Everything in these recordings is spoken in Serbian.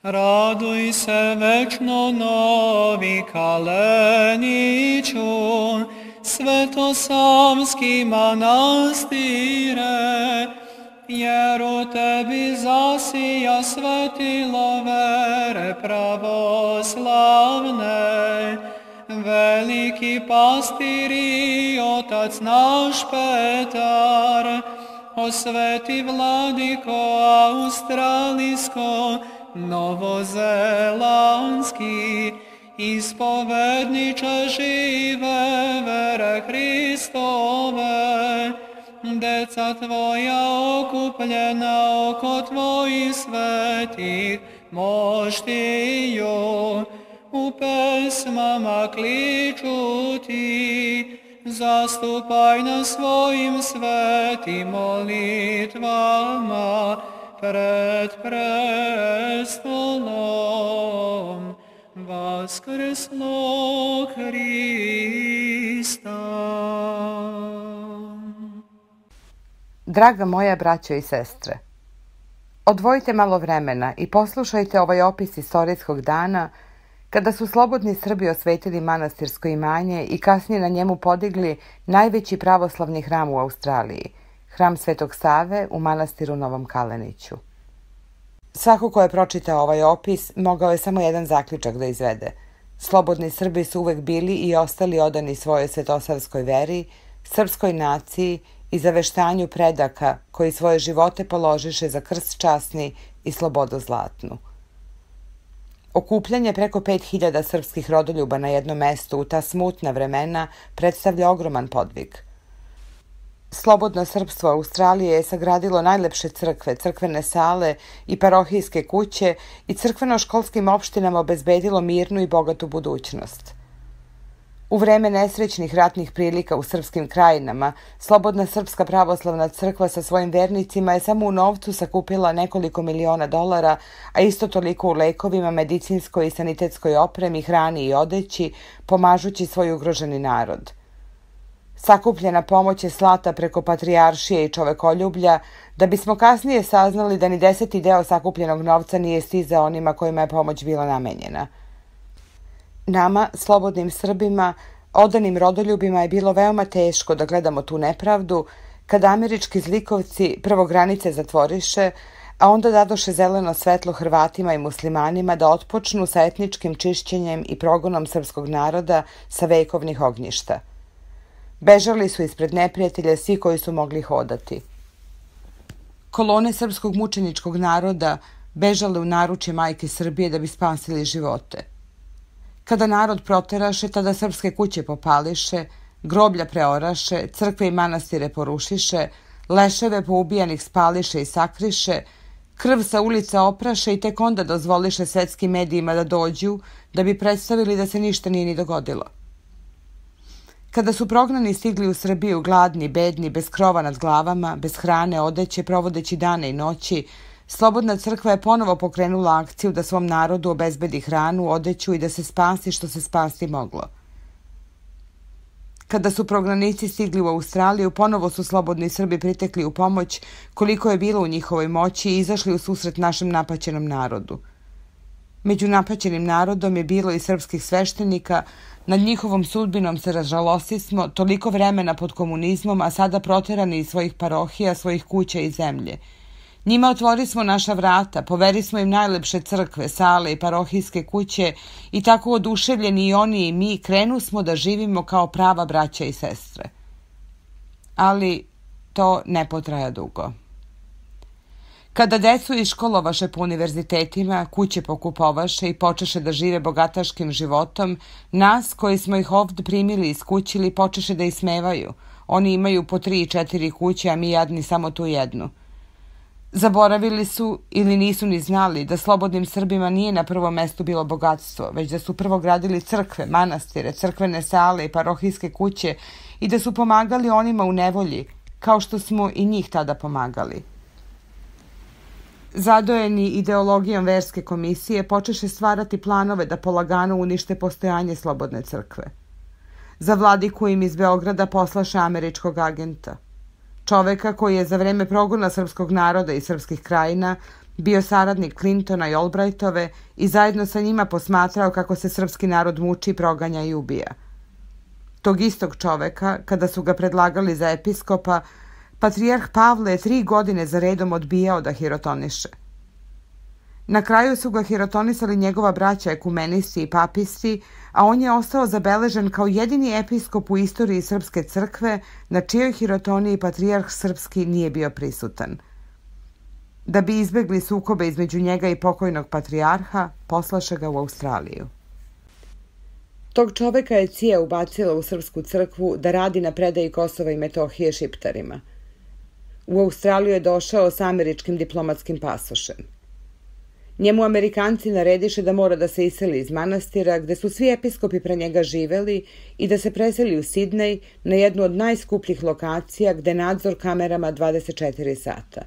Raduj se večno Novi Kaleniću, Svetosavski manastire, jer u tebi zasija svetilo vere pravoslavne. Veliki pastir i otac naš Petar, o sveti vladiko australijsko, novozelandski, ispovedniče žive vere Hristove, deca tvoja okupljena oko tvojih svetih moštiju, u pesmama kliču ti, zastupaj na svojim svetim molitvama pred prestolom vaskrslog Hrista. Draga moja braćo i sestre, odvojite malo vremena i poslušajte ovaj opis istorijskog dana kada su slobodni Srbi osvetili manastirsko imanje i kasnije na njemu podigli najveći pravoslavni hram u Australiji, hram Svetog Save u manastiru Novom Kaleniću. Svako ko je pročitao ovaj opis mogao je samo jedan zaključak da izvede. Slobodni Srbi su uvek bili i ostali odani svojoj svetosavskoj veri, srpskoj naciji i zaveštanju predaka koji svoje živote položiše za krst časni i slobodu zlatnu. Okupljanje preko 5000 srpskih rodoljuba na jednom mestu u ta smutna vremena predstavlja ogroman podvig. Slobodno srpstvo Australije je sagradilo najlepše crkve, crkvene sale i parohijske kuće i crkveno-školskim opštinama obezbedilo mirnu i bogatu budućnost. U vreme nesrećnih ratnih prilika u srpskim krajinama, Slobodna Srpska pravoslavna crkva sa svojim vernicima je samo u novcu sakupila nekoliko miliona dolara, a isto toliko u lekovima, medicinskoj i sanitetskoj opremi, hrani i odeći, pomažući svoj ugroženi narod. Sakupljena pomoć je slata preko patrijaršije i čovekoljublja, da bismo kasnije saznali da ni 10. deo sakupljenog novca nije stizao onima kojima je pomoć bila namenjena. Nama, slobodnim Srbima, odanim rodoljubima je bilo veoma teško da gledamo tu nepravdu, kada američki zlikovci prvo granice zatvoriše, a onda dadoše zeleno svetlo Hrvatima i muslimanima da otpočnu sa etničkim čišćenjem i progonom srpskog naroda sa vekovnih ognjišta. Bežali su ispred neprijatelja svi koji su mogli hodati. Kolone srpskog mučeničkog naroda bežale u naručje majke Srbije da bi spasili živote. Kada narod proteraše, tada srpske kuće popališe, groblja preoraše, crkve i manastire porušiše, leševe poubijanih spališe i sakriše, krv sa ulica opraše i tek onda dozvoliše svetskim medijima da dođu, da bi predstavili da se ništa nije ni dogodilo. Kada su prognani stigli u Srbiju gladni, bedni, bez krova nad glavama, bez hrane, odeće, provodeći dane i noći, Slobodna crkva je ponovo pokrenula akciju da svom narodu obezbedi hranu, odeću i da se spasi što se spasti moglo. Kada su prognanici stigli u Australiju, ponovo su slobodni Srbi pritekli u pomoć koliko je bilo u njihovoj moći i izašli u susret našem napaćenom narodu. Među napaćenim narodom je bilo i srpskih sveštenika, nad njihovom sudbinom se razžalostismo, toliko vremena pod komunizmom, a sada proterani iz svojih parohija, svojih kuća i zemlje. Njima otvorismo naša vrata, poverismo im najlepše crkve, sale i parohijske kuće i tako oduševljeni i oni i mi krenusmo da živimo kao prava braća i sestre. Ali to ne potraja dugo. Kada decu iškolovaše po univerzitetima, kuće pokupovaše i počeše da žive bogataškim životom, nas koji smo ih ovdje primili i iskućili počeše da ismevaju. Oni imaju po 3 i 4 kuće, a mi jadni samo tu jednu. Zaboravili su ili nisu ni znali da slobodnim Srbima nije na prvom mestu bilo bogatstvo, već da su prvo gradili crkve, manastire, crkvene sale i parohijske kuće i da su pomagali onima u nevolji, kao što smo i njih tada pomagali. Zadojeni ideologijom verske komisije počeše stvarati planove da polagano unište postojanje slobodne crkve. Za vladiku im iz Beograda poslaše američkog agenta. Čoveka koji je za vreme progona srpskog naroda i srpskih krajina bio saradnik Clintona i Albrightove i zajedno sa njima posmatrao kako se srpski narod muči, proganja i ubija. Tog istog čoveka, kada su ga predlagali za episkopa, patrijarh Pavle je 3 godine za redom odbijao da hirotoniše. Na kraju su ga hirotonisali njegova braća ekumenisti i papisti, a on je ostao zabeležen kao jedini episkop u istoriji Srpske crkve na čijoj hirotoniji patrijarh srpski nije bio prisutan. Da bi izbegli sukobe između njega i pokojnog patrijarha, poslaše ga u Australiju. Tog čoveka je CIA ubacila u Srpsku crkvu da radi na predaji Kosova i Metohije Šiptarima. U Australiju je došao sa američkim diplomatskim pasošem. Njemu Amerikanci narediše da mora da se iseli iz manastira, gde su svi episkopi pre njega živeli, i da se preseli u Sidnej na jednu od najskupljih lokacija gde nadzor kamerama 24 sata.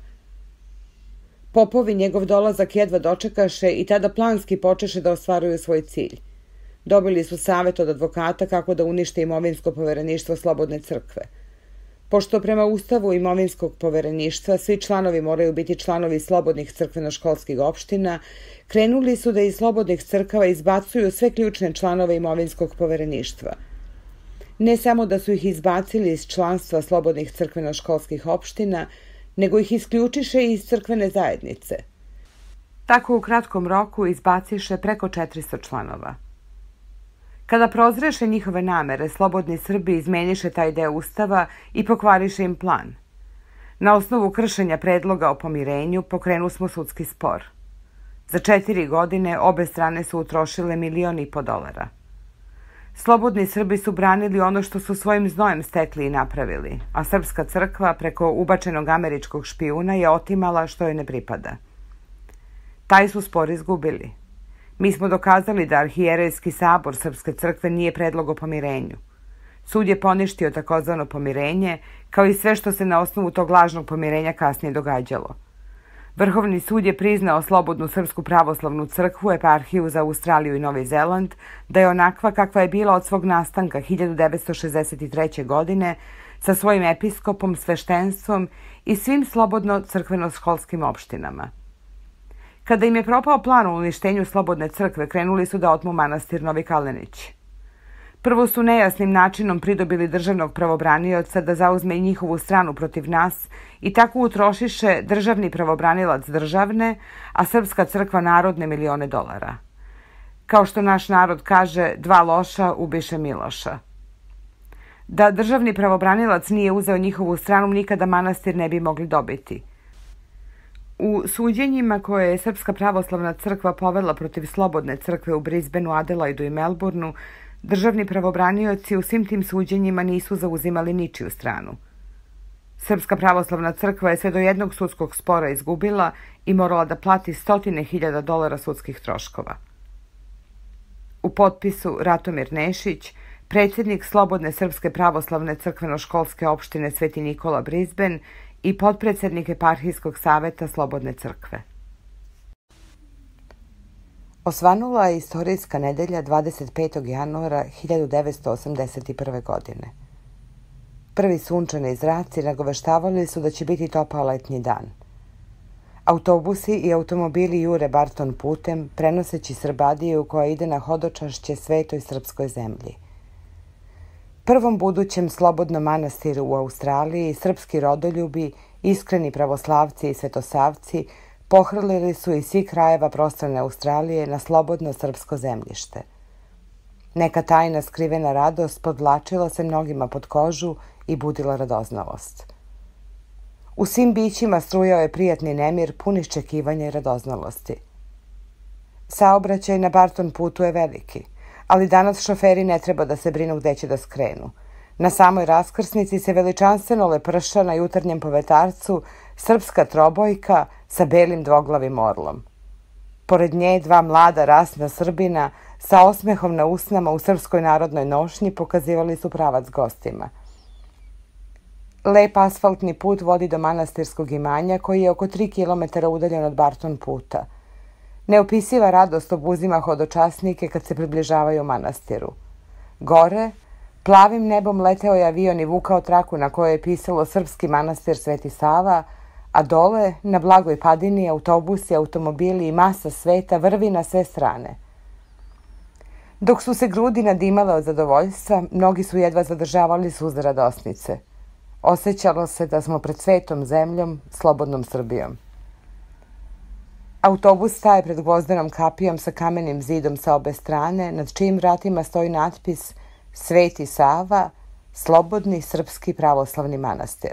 Popovi njegov dolazak jedva dočekaše i tada planski počeše da ostvaruju svoj cilj. Dobili su savet od advokata kako da unište imovinsko povereništvo Slobodne crkve. Pošto prema ustavu imovinskog povereništva svi članovi moraju biti članovi slobodnih crkveno-školskih opština, krenuli su da iz slobodnih crkava izbacuju sve ključne članove imovinskog povereništva. Ne samo da su ih izbacili iz članstva slobodnih crkveno-školskih opština, nego ih isključiše iz crkvene zajednice. Tako u kratkom roku izbaciše preko 400 članova. Kada prozreše njihove namere, slobodni Srbi izmeniše taj deo ustava i pokvariše im plan. Na osnovu kršenja predloga o pomirenju pokrenu smo sudski spor. Za 4 godine obe strane su utrošile $1,500.000. Slobodni Srbi su branili ono što su svojim znojem stekli i napravili, a Srpska crkva preko ubačenog američkog špijuna je otimala što joj ne pripada. Taj su spor izgubili. Mi smo dokazali da Arhijerejski sabor Srpske crkve nije predlog o pomirenju. Sud je poništio takozvano pomirenje, kao i sve što se na osnovu tog lažnog pomirenja kasnije događalo. Vrhovni sud je priznao Slobodnu Srpsku pravoslavnu crkvu, eparhiju za Australiju i Novi Zeland, da je onakva kakva je bila od svog nastanka 1963. godine, sa svojim episkopom, sveštenstvom i svim slobodno crkveno-školskim opštinama. Kada im je propao plan o uništenju Slobodne crkve, krenuli su da otmu manastir Novi Kalenić. Prvo su nejasnim načinom pridobili državnog pravobranioca da zauzme i njihovu stranu protiv nas i tako utrošiše državni pravobranilac državne, a Srpska crkva narodne $1.000.000. Kao što naš narod kaže, 2 loša ubiše Miloša. Da državni pravobranilac nije uzeo njihovu stranu, nikada manastir ne bi mogli dobiti. U suđenjima koje je Srpska pravoslavna crkva povela protiv Slobodne crkve u Brisbaneu, Adelaidu i Melbourneu, državni pravobranioci u svim tim suđenjima nisu zauzimali ničiju stranu. Srpska pravoslavna crkva je sve do jednog sudskog spora izgubila i morala da plati $100.000 sudskih troškova. U potpisu Ratomir Nešić, predsjednik Slobodne Srpske pravoslavne crkveno-školske opštine Sveti Nikola Brisbane i potpredsjednik eparhijskog saveta Slobodne crkve. Osvanula je istorijska nedelja 25. januara 1981. godine. Prvi sunčani zraci nagoveštavali su da će biti topao letnji dan. Autobusi i automobili jure Barton putem, prenoseći Srbadiju koja ide na hodočašće svetoj srpskoj zemlji. Prvom budućem slobodnom manastiru u Australiji srpski rodoljubi, iskreni pravoslavci i svetosavci pohrlili su iz svih krajeva prostrane Australije na slobodno srpsko zemljište. Neka tajna skrivena radost podvlačila se mnogima pod kožu i budila radoznalost. U svim bićima strujao je prijatni nemir, pun iščekivanja i radoznalosti. Saobraćaj na Barton putu je veliki, ali danas šoferi ne treba da se brinu gde će da skrenu. Na samoj raskrsnici se veličanstveno leprša na jutarnjem povetarcu srpska trobojka sa belim dvoglavim orlom. Pored nje 2 mlada rasna Srbina sa osmehom na usnama u srpskoj narodnoj nošnji pokazivali su pravac gostima. Lep asfaltni put vodi do manastirskog imanja koji je oko 3 km udaljen od Barton puta. Neopisiva radost obuzima hodočasnike kad se približavaju manastiru. Gore, plavim nebom leteo je avion i vukao traku na kojoj je pisalo Srpski manastir Sveti Sava, a dole, na blagoj padini, autobusi, automobili i masa sveta vrvi na sve strane. Dok su se grudi nadimale od zadovoljstva, mnogi su jedva zadržavali suze radosnice. Osjećalo se da smo pred svetom zemljom, slobodnom Srbijom. Autobus staje pred gvozdenom kapijom sa kamenim zidom sa obe strane, nad čijim vratima stoji natpis Sveti Sava, slobodni srpski pravoslavni manastir.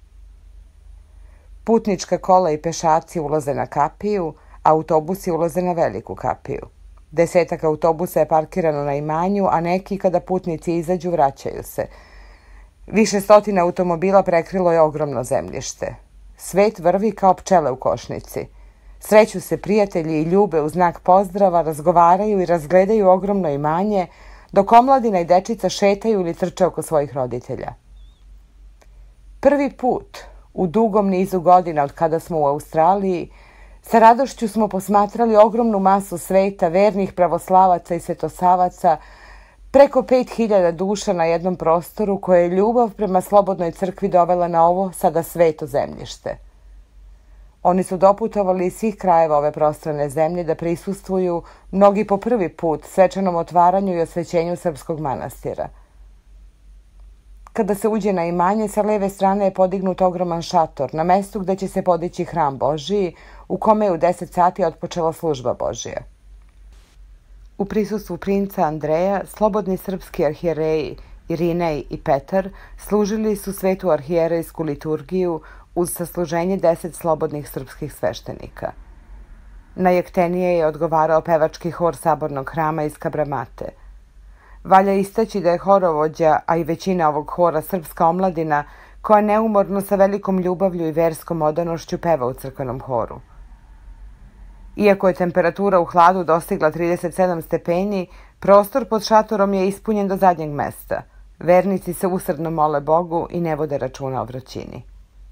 Putnička kola i pešaci ulaze na kapiju, a autobusi ulaze na veliku kapiju. 10 autobusa je parkirano na imanju, a neki kada putnici izađu vraćaju se. Više stotina automobila prekrilo je ogromno zemljište. Svet vrvi kao pčele u košnici. Sreću se prijatelji i ljube u znak pozdrava, razgovaraju i razgledaju ogromno imanje, dok omladina i dečica šetaju ili trče oko svojih roditelja. Prvi put u dugom nizu godina od kada smo u Australiji, sa radošću smo posmatrali ogromnu masu sveta, vernih pravoslavaca i svetosavaca, preko 5000 duša na jednom prostoru koje je ljubav prema slobodnoj crkvi dovela na ovo sada sveto zemljište. Oni su doputovali iz svih krajeva ove prostrane zemlje da prisustvuju, mnogi po prvi put, svečanom otvaranju i osvećenju srpskog manastira. Kada se uđe na imanje, sa leve strane je podignut ogroman šator, na mestu gde će se podići hram Božiji, u kome je u 10 sati otpočela služba Božija. U prisustvu princa Andreja, slobodni srpski arhijereji Irinej i Petar služili su svetu arhijerejsku liturgiju uz sasluženje 10 slobodnih srpskih sveštenika. Najektenije je odgovarao pevački hor sabornog hrama iz Kabramate. Valja istaći da je horovođa, a i većina ovog hora srpska omladina, koja neumorno sa velikom ljubavlju i verskom odanošću peva u crkvenom horu. Iako je temperatura u hladu dostigla 37 stepeni, prostor pod šatorom je ispunjen do zadnjeg mesta. Vernici se usrdno mole Bogu i ne vode računa o vrućini.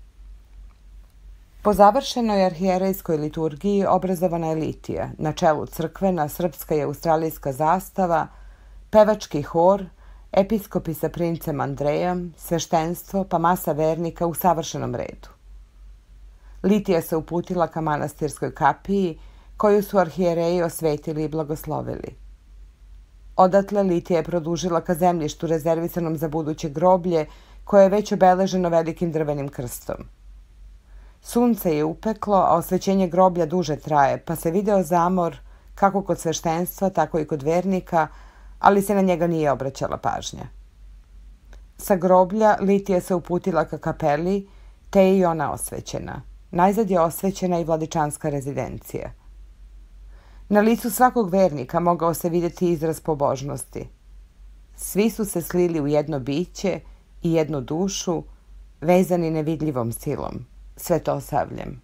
Po završenoj arhijerejskoj liturgiji obrazovana je litija, na čelu crkvena, srpska i australijska zastava, pevački hor, episkopi sa princem Andrejom, sveštenstvo pa masa vernika u savršenom redu. Litija se uputila ka manastirskoj kapiji, koju su arhijereji osvetili i blagoslovili. Odatle Litija je produžila ka zemljištu rezervisanom za buduće groblje, koje je već obeleženo velikim drvenim krstom. Sunce je upeklo, a osvećenje groblja duže traje, pa se video zamor kako kod sveštenstva, tako i kod vernika, ali se na njega nije obraćala pažnja. Sa groblja Litija se uputila ka kapeli, te je i ona osvećena. Najzad je osvećena i vladičanska rezidencija. Na licu svakog vernika mogao se vidjeti izraz pobožnosti. Svi su se slili u jedno biće i jednu dušu, vezani nevidljivom silom, svetosavljem.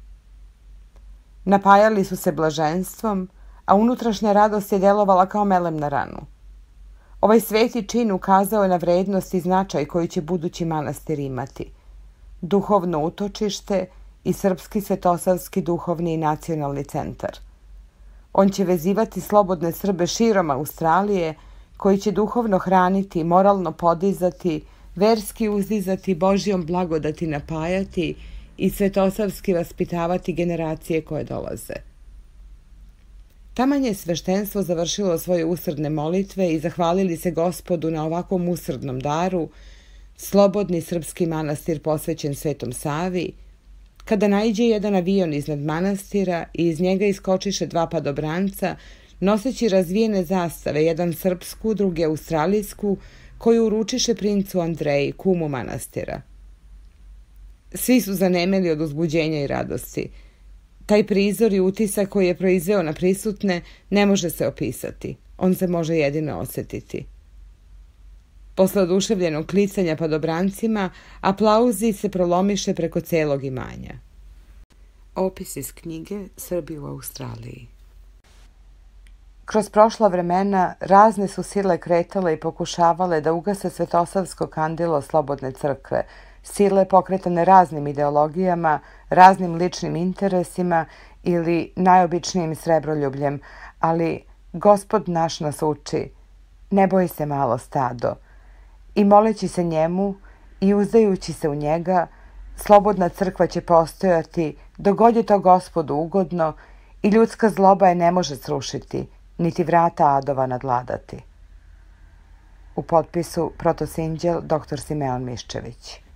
Napajali su se blaženstvom, a unutrašnja radost je djelovala kao melem na ranu. Ovaj sveti čin ukazao je na vrednost i značaj koji će budući manastir imati. Duhovno utočište i Srpski svetosavski duhovni i nacionalni centar. On će vezivati slobodne Srbe širom Australije, koji će duhovno hraniti, moralno podizati, verski uzdizati, Božjom blagodati napajati i svetosavski vaspitavati generacije koje dolaze. Taman je sveštenstvo završilo svoje usrdne molitve i zahvalili se Gospodu na ovakvom usrdnom daru, slobodni srpski manastir posvećen Svetom Savi, kada naiđe jedan avion iznad manastira i iz njega iskočiše 2 padobranca, noseći razvijene zastave, jedan srpsku, drugi australijsku, koju uručiše princu Andreji, kumu manastira. Svi su zanemeli od uzbuđenja i radosti. Taj prizor i utisak koji je proizveo na prisutne ne može se opisati. On se može jedino osjetiti. Posle oduševljenog klicanja padobrancima, aplauzi se prolomiše preko celog imanja. Opis iz knjige Srbi u Australiji. Kroz prošla vremena razne su sile kretale i pokušavale da ugase svetosavsko kandilo slobodne crkve, sile pokretane raznim ideologijama, raznim ličnim interesima ili najobičnijim srebroljubljem, ali Gospod naš nas uči, ne boj se malo stado, i moleći se njemu i uzdajući se u njega, Slobodna crkva će postojati dok god je to Gospodu ugodno i ljudska zloba je ne može srušiti, niti vrata adova nadvladati. U potpisu Protosinđel dr. Simeon Miščević.